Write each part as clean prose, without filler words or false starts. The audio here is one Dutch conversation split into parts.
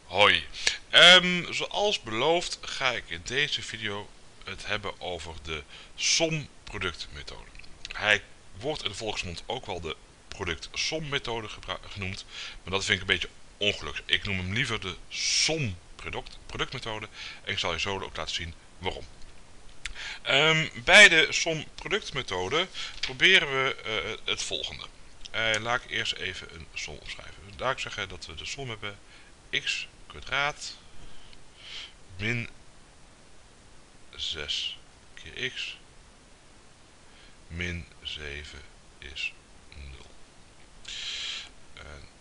Hoi. Zoals beloofd ga ik in deze video het hebben over de som-productmethode. Hij wordt in de volksmond ook wel de product-som-methode genoemd, maar dat vind ik een beetje ongelukkig. Ik noem hem liever de som-productmethode en ik zal je zo ook laten zien waarom. Bij de som-productmethode proberen we het volgende. Laat ik eerst even een som opschrijven. Laat ik zeggen dat we de som hebben x kwadraat min 6 keer x min 7 is 0. En,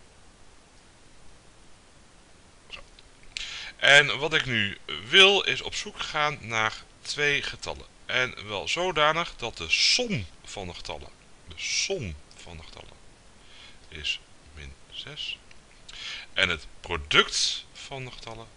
zo. En wat ik nu wil is op zoek gaan naar twee getallen. En wel zodanig dat de som van de getallen, is min 6. En het product van de getallen,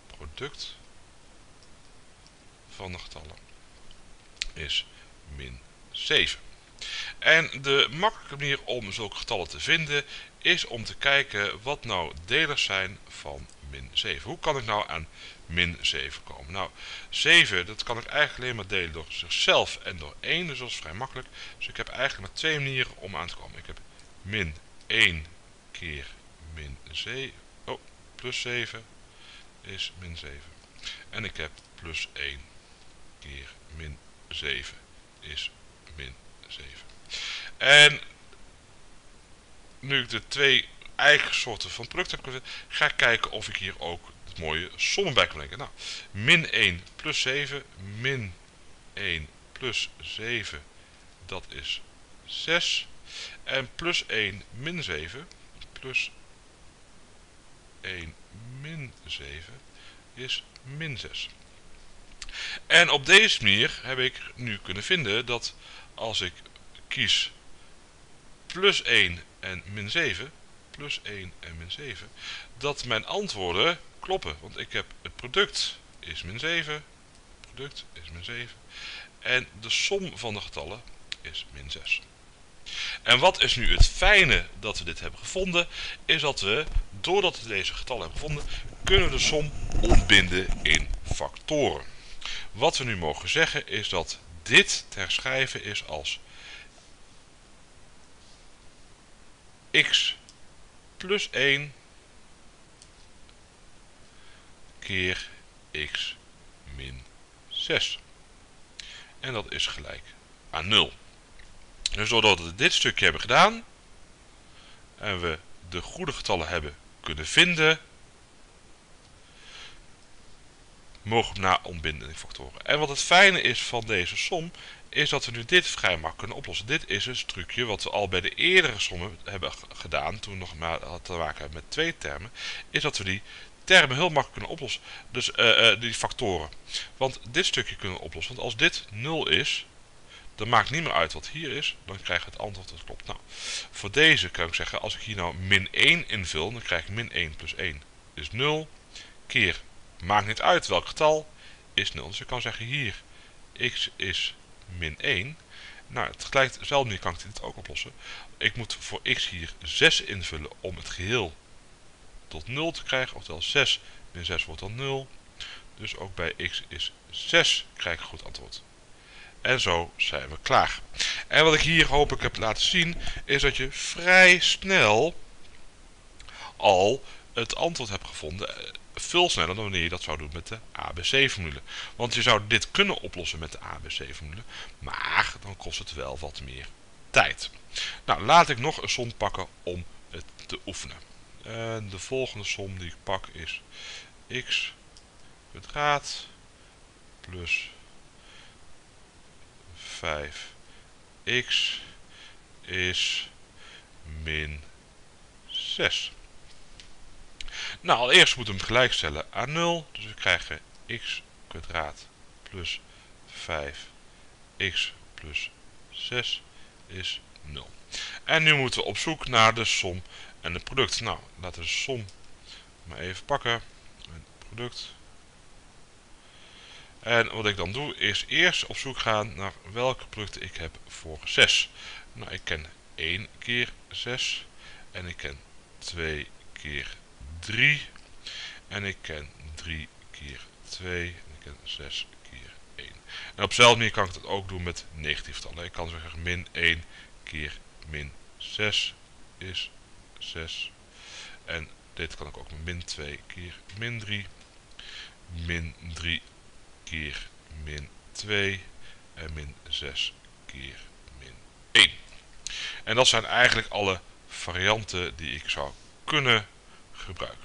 is min 7. En de makkelijke manier om zulke getallen te vinden is om te kijken wat nou delers zijn van min 7. Hoe kan ik nou aan min 7 komen? Nou, 7 dat kan ik eigenlijk alleen maar delen door zichzelf en door 1, dus dat is vrij makkelijk. Dus ik heb eigenlijk maar twee manieren om aan te komen. Ik heb min 1 keer min 7, plus 7 is min 7. En ik heb plus 1 keer min 7 is min 7. En nu ik de twee eigen soorten van product heb gezet, ga ik kijken of ik hier ook het mooie sommen bij kan leggen. Nou, min 1 plus 7, min 1 plus 7, dat is 6. En plus 1 min 7, plus 1 min 7 is min 6. En op deze manier heb ik nu kunnen vinden dat als ik kies plus 1 en min 7, plus 1 en min 7, dat mijn antwoorden kloppen. Want ik heb het product is min 7, en de som van de getallen is min 6. En wat is nu het fijne dat we dit hebben gevonden, is dat we, doordat we deze getallen hebben gevonden, kunnen we de som ontbinden in factoren. Wat we nu mogen zeggen is dat dit te herschrijven is als x plus 1 keer x min 6. En dat is gelijk aan 0. Dus doordat we dit stukje hebben gedaan en we de goede getallen hebben kunnen vinden, mogen we na ontbinden in factoren. En wat het fijne is van deze som, is dat we nu dit vrij makkelijk kunnen oplossen. Dit is een trucje wat we al bij de eerdere sommen hebben gedaan, toen we nog maar te maken hebben met twee termen, is dat we die termen heel makkelijk kunnen oplossen. Dus die factoren. Want dit stukje kunnen we oplossen. Want als dit 0 is, dan maakt niet meer uit wat hier is, dan krijg je het antwoord dat klopt. Nou, voor deze kan ik zeggen, als ik hier nou min 1 invul, dan krijg ik min 1 plus 1 is 0, keer, maakt niet uit welk getal, is 0. Dus ik kan zeggen hier, x is min 1. Nou, tegelijk dezelfde manier kan ik dit ook oplossen. Ik moet voor x hier 6 invullen om het geheel tot 0 te krijgen. Oftewel 6 min 6 wordt dan 0. Dus ook bij x is 6 krijg ik een goed antwoord. En zo zijn we klaar. En wat ik hier hopelijk heb laten zien, is dat je vrij snel al het antwoord hebt gevonden. Veel sneller dan wanneer je dat zou doen met de ABC-formule. Want je zou dit kunnen oplossen met de ABC-formule, maar dan kost het wel wat meer tijd. Nou, laat ik nog een som pakken om het te oefenen. De volgende som die ik pak is x kwadraat plus 5x is min 6. Nou, allereerst moeten we hem gelijkstellen aan 0. Dus we krijgen x kwadraat plus 5x plus 6 is 0. En nu moeten we op zoek naar de som en het product. Nou, laten we de som maar even pakken. Het product. En wat ik dan doe is eerst op zoek gaan naar welke producten ik heb voor 6. Nou, ik ken 1 keer 6 en ik ken 2 keer 3 En ik ken 3 keer 2. En ik ken 6 keer 1. En op dezelfde manier kan ik dat ook doen met negatieve getallen. Ik kan zeggen min 1 keer min 6 is 6. En dit kan ik ook met min 2 keer min 3. Min 3 keer min 2. En min 6 keer min 1. En dat zijn eigenlijk alle varianten die ik zou kunnen gebruiken.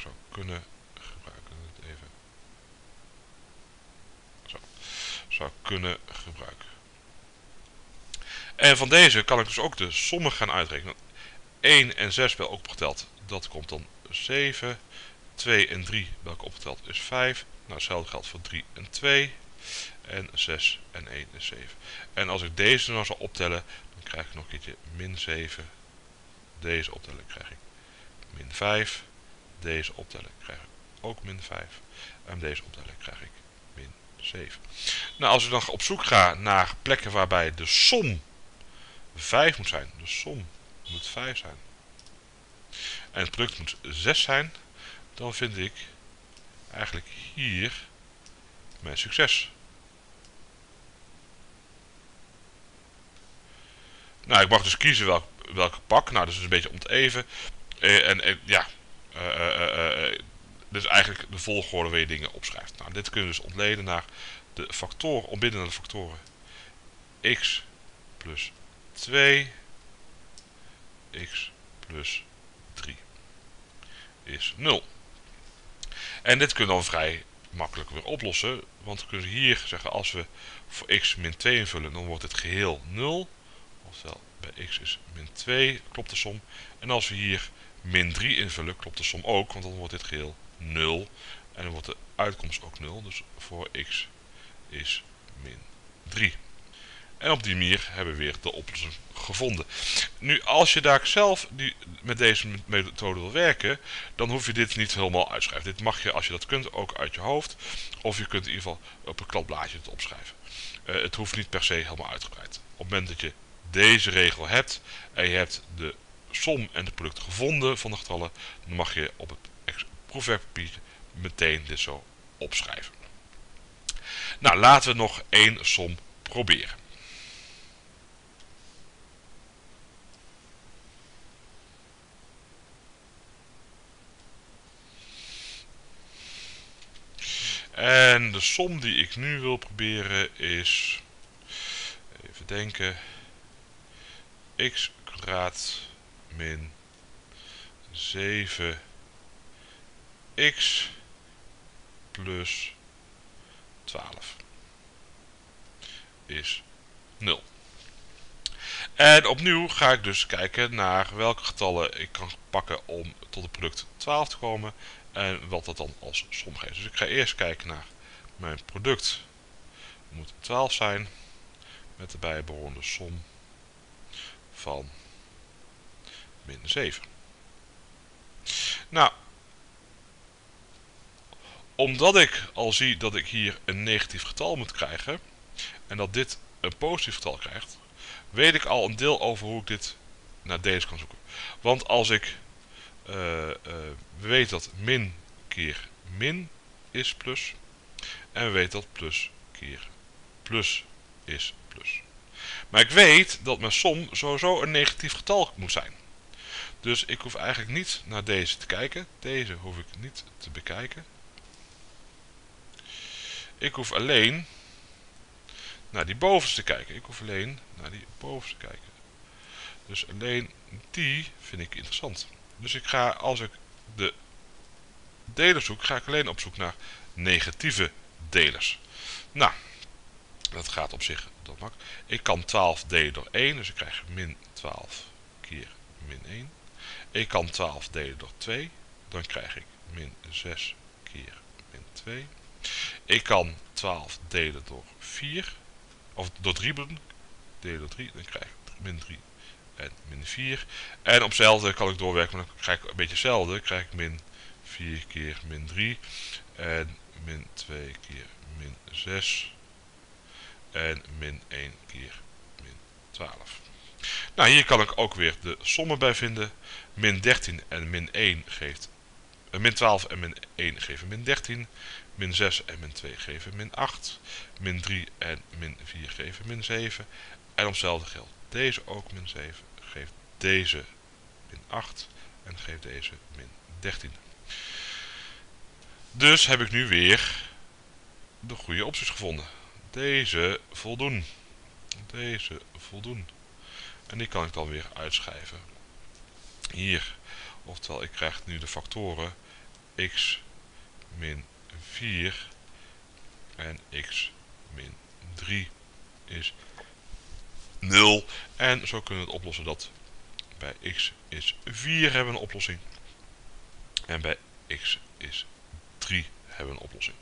Zou kunnen gebruiken. En van deze kan ik dus ook de sommen gaan uitrekenen. 1 en 6 bij elkaar opgeteld, dat komt dan 7. 2 en 3 bij elkaar opgeteld is 5. Nou, hetzelfde geldt voor 3 en 2. En 6 en 1 is 7. En als ik deze nou zou optellen, dan krijg ik nog een keertje min 7. Deze optellen krijg ik min 5. Deze optellen krijg ik ook min 5. En deze optellen krijg ik min 7. Nou, als ik dan op zoek ga naar plekken waarbij de som 5 moet zijn. De som moet 5 zijn. En het product moet 6 zijn. Dan vind ik eigenlijk hier mijn succes. Nou, ik mag dus kiezen welke pak. Nou, dat is een beetje om het even. Dit is eigenlijk de volgorde waar je dingen opschrijft. Nou, dit kun je dus ontleden naar de factoren, ontbinden naar de factoren x plus 2, x plus 3 is 0. En dit kunnen we dan vrij makkelijk weer oplossen. Want we kunnen hier zeggen, als we voor x min 2 invullen, dan wordt het geheel 0. Oftewel, bij x is min 2, klopt de som. En als we hier min 3 invullen, klopt de som ook, want dan wordt dit geheel 0. En dan wordt de uitkomst ook 0. Dus voor x is min 3. En op die manier hebben we weer de oplossing gevonden. Nu, als je daar zelf met deze methode wil werken, dan hoef je dit niet helemaal uit te schrijven. Dit mag je, als je dat kunt, ook uit je hoofd. Of je kunt in ieder geval op een kladblaadje het opschrijven. Het hoeft niet per se helemaal uitgebreid. Op het moment dat je deze regel hebt en je hebt de som en het product gevonden van de getallen, dan mag je op het proefwerkpapiertje meteen dit zo opschrijven. Nou, laten we nog één som proberen. En de som die ik nu wil proberen is, even denken, x kwadraat min 7x plus 12 is 0. En opnieuw ga ik dus kijken naar welke getallen ik kan pakken om tot het product 12 te komen. En wat dat dan als som geeft. Dus ik ga eerst kijken naar mijn product. Het moet 12 zijn. Met de bijbehorende som van min 7. Nou, omdat ik al zie dat ik hier een negatief getal moet krijgen. En dat dit een positief getal krijgt. Weet ik al een deel over hoe ik dit naar deze kan zoeken. Want als ik we weten dat min keer min is plus. En we weten dat plus keer plus is plus. Maar ik weet dat mijn som sowieso een negatief getal moet zijn. Dus ik hoef eigenlijk niet naar deze te kijken. Deze hoef ik niet te bekijken. Ik hoef alleen naar die bovenste te kijken. Dus alleen die vind ik interessant. Dus ik ga, als ik de delers zoek, ga ik alleen op zoek naar negatieve delers. Nou, dat gaat op zich dat makkelijk. Ik kan 12 delen door 1, dus ik krijg min 12 keer min 1. Ik kan 12 delen door 2, dan krijg ik min 6 keer min 2. Ik kan 12 delen door 4, of door 3 bedoel, delen door 3, dan krijg ik min 3 en min 4. En op hetzelfde kan ik doorwerken, maar dan krijg ik een beetje hetzelfde. Dan krijg ik min 4 keer min 3 en min 2 keer min 6 en min 1 keer min 12. Nou, hier kan ik ook weer de sommen bij vinden. Min 13 en min 1 geeft min 12 en min 1 geven min 13. Min 6 en min 2 geven min 8. Min 3 en min 4 geven min 7. En om hetzelfde geldt deze ook min 7. Geeft deze min 8. En geeft deze min 13. Dus heb ik nu weer de goede opties gevonden. Deze voldoen. Deze voldoen. En die kan ik dan weer uitschrijven. Hier. Oftewel, ik krijg nu de factoren x min 4 en x min 3 is 0. En zo kunnen we het oplossen dat bij x is 4 hebben we een oplossing. En bij x is 3 hebben we een oplossing.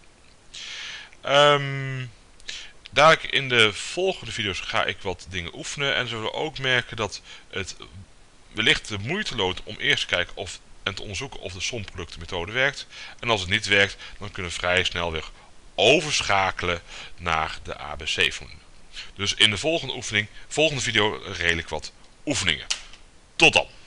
Dadelijk in de volgende video's ga ik wat dingen oefenen. En zullen we ook merken dat het wellicht de moeite loont om eerst te kijken en te onderzoeken of de somproductenmethode werkt. En als het niet werkt, dan kunnen we vrij snel weer overschakelen naar de ABC-formule. Dus in de volgende video redelijk wat oefeningen. Tot dan!